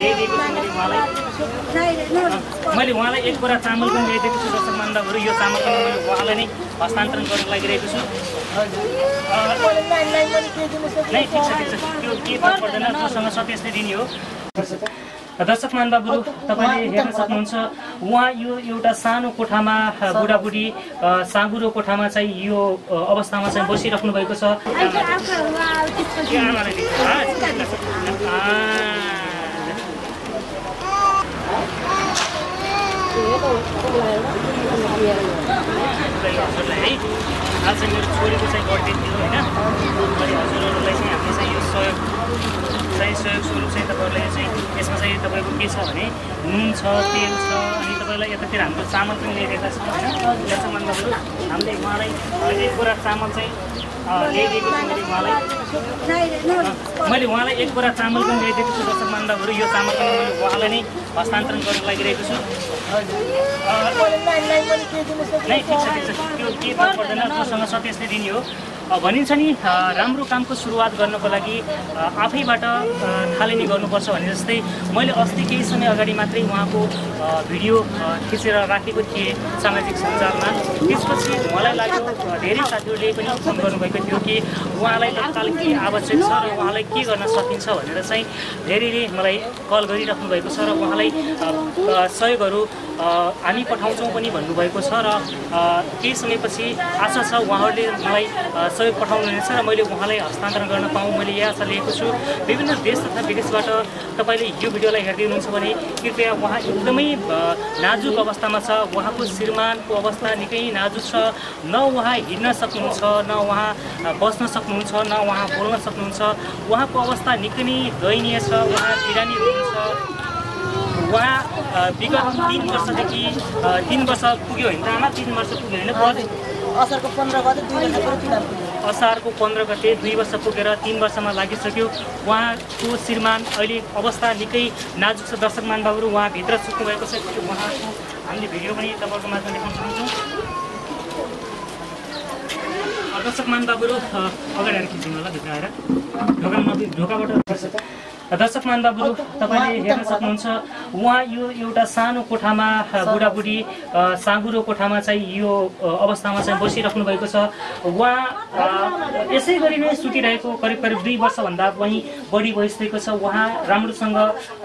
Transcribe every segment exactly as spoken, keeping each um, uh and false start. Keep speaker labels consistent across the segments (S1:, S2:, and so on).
S1: मैले उहाँलाई एक बोरा चामल पनि ल्याइदिएको छु दर्शक महानुभावहरू। यो चामल पनि मैले उहाँलाई नै हस्तान्तरण गर्न लागिरहेको छु। नै ठिक छ ठिक छ, त्यो के फरक पर्दैन, जोसँग छ त्यसले दिने हो। दर्शक महानुभावहरू, तपाईँले हेर्न सक्नुहुन्छ उहाँ यो एउटा सानो कोठामा बुढाबुढी साँगुरो कोठामा चाहिँ यो अवस्थामा चाहिँ बसिराख्नु भएको छ। हजुरलाई है आज चाहिँ मेरो छोरीको चाहिँ बर्थडे थियो होइन, अनि हजुरहरूलाई चाहिँ हामीले चाहिँ यो सहयोग चाहिँ सहयोग स्वरूप चाहिँ तपाईँहरूलाई चाहिँ यसमा चाहिँ तपाईँको के छ भने नुन छ, तेल छ, अनि तपाईँलाई यतातिर हाम्रो चामल पनि ल्याइदिएका छौँ होइन। दर्शक महानुभावहरू, हामीले उहाँलाई एक बोरा चामल चाहिँ ल्याइदिएको छु। मैले उहाँलाई मैले उहाँलाई एक बोरा चामल पनि ल्याइदिएको छु दर्शक महानुभावहरू। यो चामल पनि मैले उहाँलाई नै हस्तान्तरण गर्न लागिरहेको छु। नै ठिक छ ठिक छ, त्यो के फरक पर्दैन, जोसँग छ त्यसले दिने हो। भनिन्छ नि राम्रो कामको सुरुवात गर्नको लागि आफैबाट थालनी गर्नुपर्छ भने जस्तै मैले अस्ति केही समय अगाडि मात्रै उहाँको भिडियो खिचेर राखेको थिएँ सामाजिक सञ्जालमा। त्यसपछि मलाई लाग्यो धेरै साथीहरूले पनि फोन गर्नुभएको थियो कि उहाँलाई तत्काल के आवश्यक छ र उहाँलाई के गर्न सकिन्छ भनेर चाहिँ धेरैले मलाई कल गरिराख्नु भएको छ र उहाँलाई सहयोगहरू हामी पठाउँछौँ पनि भन्नुभएको छ र केही समयपछि आशा छ उहाँहरूले मलाई सहयोग पठाउनुहुनेछ र मैले उहाँलाई हस्तान्तरण गर्न पाऊँ, मैले यही आशा लिएको छु। विभिन्न देश तथा विदेशबाट तपाईँले यो भिडियोलाई हेर्दै हुनुहुन्छ भने कृपया उहाँ एकदमै नाजुक अवस्थामा छ। उहाँको श्रीमानको अवस्था निकै नाजुक छ। न उहाँ हिँड्न सक्नुहुन्छ, न उहाँ बस्न सक्नुहुन्छ, न उहाँ बोल्न सक्नुहुन्छ। उहाँको अवस्था निकै नै दयनीय छ। उहाँ बिरामी हुनुहुन्छ। उहाँ विगत तिन वर्षदेखि तिन वर्ष पुग्यो होइन आमा, तिन वर्ष पुग्यो होइन,
S2: असारको पन्ध्र गते दुई वर्ष
S1: असारको पन्ध्र गते दुई वर्ष पुगेर तिन वर्षमा लागिसक्यो। उहाँको श्रीमान अहिले अवस्था निकै नाजुक छ। दर्शक महानुभावहरू, उहाँ भित्र सुत्नु भएको छ। उहाँको हामीले भिडियो पनि तपाईँको माझमा देखाउन चाहन्छौँ। दर्शक महानुभावहरू अगाडि आएर खिच्नु होला, भित्र आएर ढोका नबी ढोकाबाट। दर्शक महानुभावहरू, तपाईँले हेर्न सक्नुहुन्छ उहाँ यो एउटा सानो कोठामा बुढाबुढी साँगुरो कोठामा चाहिँ यो अवस्थामा चाहिँ बसिराख्नु भएको छ। उहाँ यसै गरी नै सुतिरहेको करिब करिब दुई वर्षभन्दा पनि बढी भइसकेको छ। उहाँ राम्रोसँग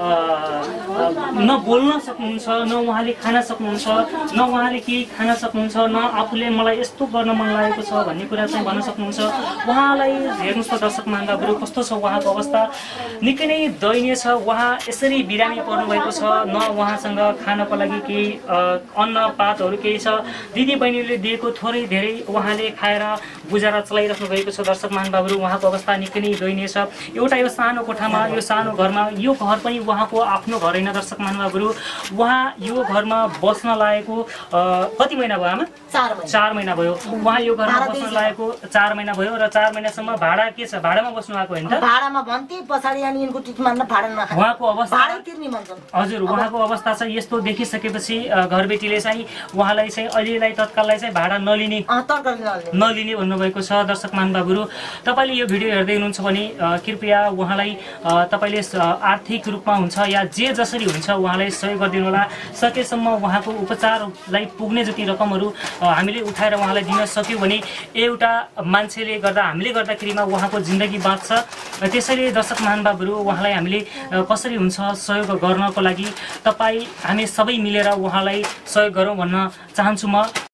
S1: न बोल्न सक्नुहुन्छ, न उहाँले खान सक्नुहुन्छ, न उहाँले केही खान सक्नुहुन्छ, न आफूले मलाई यस्तो गर्न मन लागेको छ भन्ने कुरा चाहिँ भन्न सक्नुहुन्छ। उहाँलाई हेर्नुहोस् त दर्शक महानुभावहरू, कस्तो छ उहाँको अवस्था, निकै नै दयनीय छ। उहाँ यसरी बिरामी पर्नुभएको छ। न उहाँसँग खानको लागि केही अन्न पातहरू केही छ। दिदी बहिनीले दिएको थोरै धेरै उहाँले खाएर गुजारा चलाइराख्नु भएको छ। दर्शक महानुभावहरू, उहाँको अवस्था निकै नै दयनीय छ। एउटा यो सानो कोठामा, यो सानो घरमा, यो घर पनि उहाँको आफ्नो घर होइन। दर्शक महानुभावहरू, उहाँ यो घरमा बस्न लागेको कति महिना भयो आमा?
S2: चार महिना
S1: चार महिना भयो उहाँ यो घरमा बस्न लागेको। चार महिना भयो र चार महिनासम्म भाडा के छ? भाडामा बस्नु आएको होइन त?
S2: भाडामा भन्थे पछाडि अनि यिनको टिकमान्न भाडा नखाने।
S1: उहाँको अवस्था
S2: भाडा तिर्ने भन्छन्।
S1: हजुर, उहाँको अवस्था चाहिँ यस्तो देखिसकेपछि घरबेटीले चाहिँ उहाँलाई चाहिँ अहिलेलाई तत्काललाई चाहिँ भाडा नलिने नलिने भन्नुभएको छ। दर्शक महानुभावहरू, तपाईँले यो भिडियो हेर्दै हुनुहुन्छ भने कृपया उहाँलाई तपाईँले आर्थिक रूपमा हुन्छ या जे जसरी हुन्छ उहाँलाई सहयोग गरिदिनु होला। सकेसम्म उहाँको उपचारलाई पुग्ने जति रकमहरू हामीले उठाएर उहाँलाई दिन सक्यौँ भने एउटा मान्छेले गर्दा हामीले गर्दाखेरिमा उहाँको जिन्दगी बाँच्छ। त्यसैले दर्शक महानुभावहरू, उहाँलाई हामीले कसरी हुन्छ सहयोग गर्नको लागि तपाईँ हामी सबै मिलेर उहाँलाई सहयोग गरौँ भन्न चाहन्छु म।